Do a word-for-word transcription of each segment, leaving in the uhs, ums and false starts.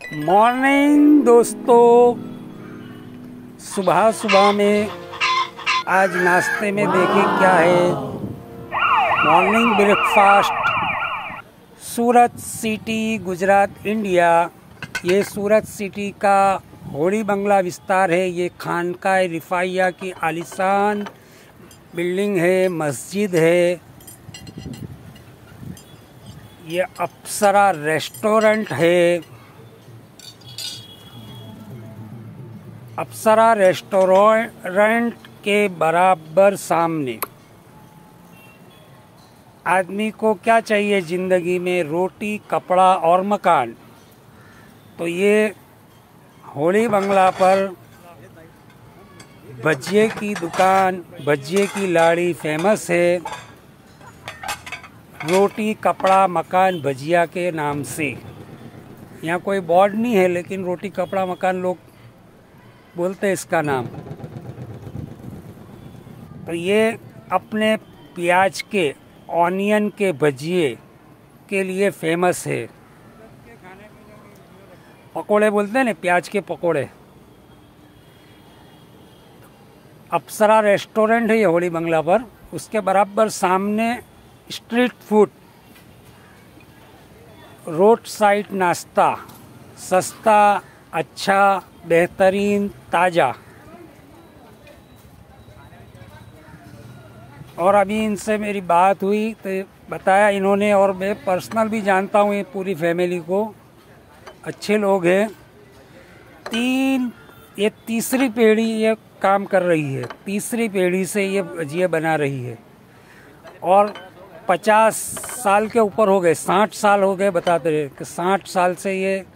Morning दोस्तों, सुबह सुबह में आज नाश्ते में देखें क्या है। Morning breakfast Surat city, Gujarat, India. ये सूरत सिटी का होड़ी बंगला विस्तार है। ये खानका रिफाइया की आलीशान बिल्डिंग है, मस्जिद है। ये अप्सरा रेस्टोरेंट है। अप्सरा रेस्टोरेंट के बराबर सामने आदमी को क्या चाहिए ज़िंदगी में? रोटी, कपड़ा और मकान। तो ये होड़ी बंगला पर भजिए की दुकान, भजिए की लाड़ी फेमस है। रोटी, कपड़ा, मकान, भजिया के नाम से। यहाँ कोई बोर्ड नहीं है, लेकिन रोटी, कपड़ा, मकान लोग बोलते हैं इसका नाम। तो ये अपने प्याज के, ऑनियन के भजिए के लिए फेमस है। पकोड़े बोलते हैं ना, प्याज के पकोड़े। अप्सरा रेस्टोरेंट है ये होड़ी बंगला पर। उसके बराबर सामने स्ट्रीट फूड, रोड साइड नाश्ता, सस्ता, अच्छा, बेहतरीन, ताज़ा। और अभी इनसे मेरी बात हुई तो बताया इन्होंने, और मैं पर्सनल भी जानता हूँ ये पूरी फैमिली को, अच्छे लोग हैं। तीन ये तीसरी पीढ़ी ये काम कर रही है। तीसरी पीढ़ी से ये भजिया बना रही है और पचास साल के ऊपर हो गए, साठ साल हो गए बताते रहे कि साठ साल से ये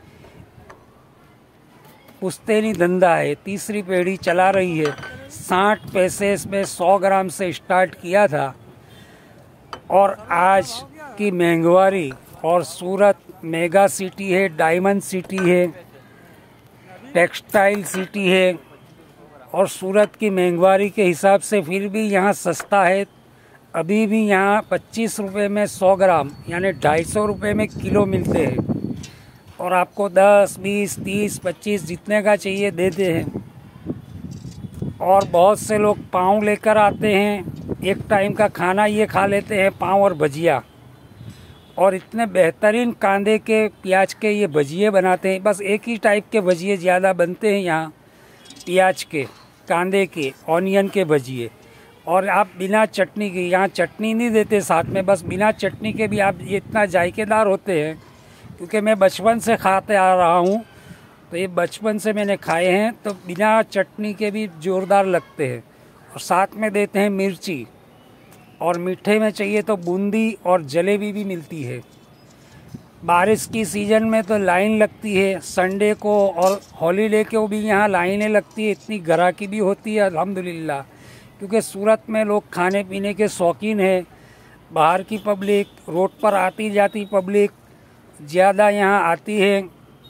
पुश्तैनी धंधा है। तीसरी पीढ़ी चला रही है। साठ पैसे में सौ ग्राम से स्टार्ट किया था और आज की महंगाई, और सूरत मेगा सिटी है, डायमंड सिटी है, टेक्सटाइल सिटी है, और सूरत की महंगाई के हिसाब से फिर भी यहाँ सस्ता है। अभी भी यहाँ पच्चीस रुपये में सौ ग्राम यानी ढाई सौ रुपये में किलो मिलते हैं, और आपको दस, बीस, तीस, पच्चीस जितने का चाहिए देते हैं। और बहुत से लोग पाव लेकर आते हैं, एक टाइम का खाना ये खा लेते हैं, पाव और भजिया। और इतने बेहतरीन कांदे के, प्याज के ये भजिए बनाते हैं। बस एक ही टाइप के भजिए ज़्यादा बनते हैं यहाँ, प्याज के, कांदे के, ऑनियन के भजिए। और आप बिना चटनी के, यहाँ चटनी नहीं देते साथ में, बस बिना चटनी के भी आप ये इतना जायकेदार होते हैं। क्योंकि मैं बचपन से खाते आ रहा हूँ, तो ये बचपन से मैंने खाए हैं, तो बिना चटनी के भी ज़ोरदार लगते हैं। और साथ में देते हैं मिर्ची, और मीठे में चाहिए तो बूंदी और जलेबी भी मिलती है। बारिश की सीज़न में तो लाइन लगती है, संडे को और हॉलीडे को भी यहाँ लाइनें लगती है। इतनी ग्राहकी भी होती है अल्हम्दुलिल्लाह, क्योंकि सूरत में लोग खाने पीने के शौकीन हैं। बाहर की पब्लिक, रोड पर आती जाती पब्लिक ज़्यादा यहाँ आती है।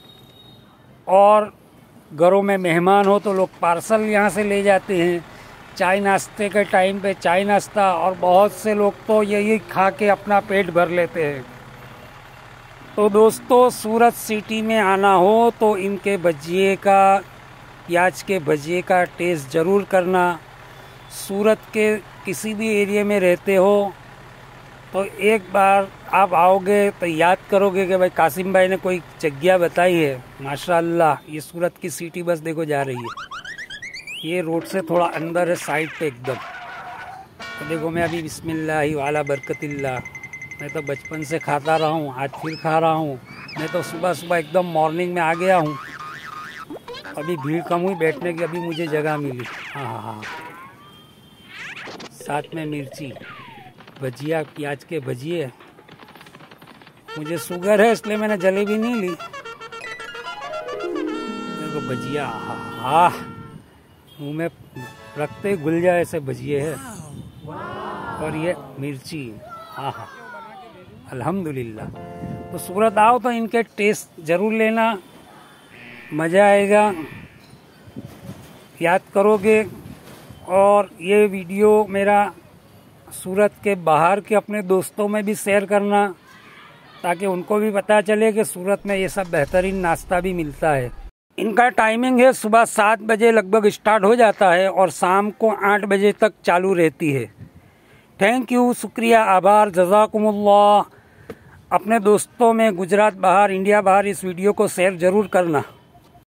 और घरों में मेहमान हो तो लोग पार्सल यहाँ से ले जाते हैं, चाय नाश्ते के टाइम पे चाय नाश्ता। और बहुत से लोग तो यही खा के अपना पेट भर लेते हैं। तो दोस्तों, सूरत सिटी में आना हो तो इनके भजिए का, प्याज के भजिए का टेस्ट ज़रूर करना। सूरत के किसी भी एरिया में रहते हो तो एक बार आप आओगे तो याद करोगे कि भाई कासिम भाई ने कोई जगह बताई है। माशाल्लाह, ये सूरत की सिटी बस देखो जा रही है। ये रोड से थोड़ा अंदर है, साइड पे एकदम। तो देखो, मैं अभी बिस्मिल्लाह वाला बरकतिल्लाह, मैं तो बचपन से खाता रहा हूँ, आज फिर खा रहा हूँ। मैं तो सुबह सुबह एकदम मॉर्निंग में आ गया हूँ। अभी भीड़ कम हुई बैठने की, अभी मुझे जगह मिली। हाँ हाँ हाँ, साथ में मिर्ची, भजिया, प्याज के भजिए। मुझे शुगर है इसलिए मैंने जलेबी नहीं ली। देखो भजिया, हाँ, मुँह में रखते ही घुल जाए ऐसे भजिए है। और ये मिर्ची, हाँ हाँ, अल्हम्दुलिल्लाह। तो सूरत आओ तो इनके टेस्ट ज़रूर लेना, मज़ा आएगा, याद करोगे। और ये वीडियो मेरा सूरत के बाहर के अपने दोस्तों में भी शेयर करना, ताकि उनको भी पता चले कि सूरत में ये सब बेहतरीन नाश्ता भी मिलता है। इनका टाइमिंग है सुबह सात बजे लगभग स्टार्ट हो जाता है और शाम को आठ बजे तक चालू रहती है। थैंक यू, शुक्रिया, आभार, जज़ाकुमुल्लाह। अपने दोस्तों में गुजरात बाहर, इंडिया बाहर इस वीडियो को शेयर ज़रूर करना।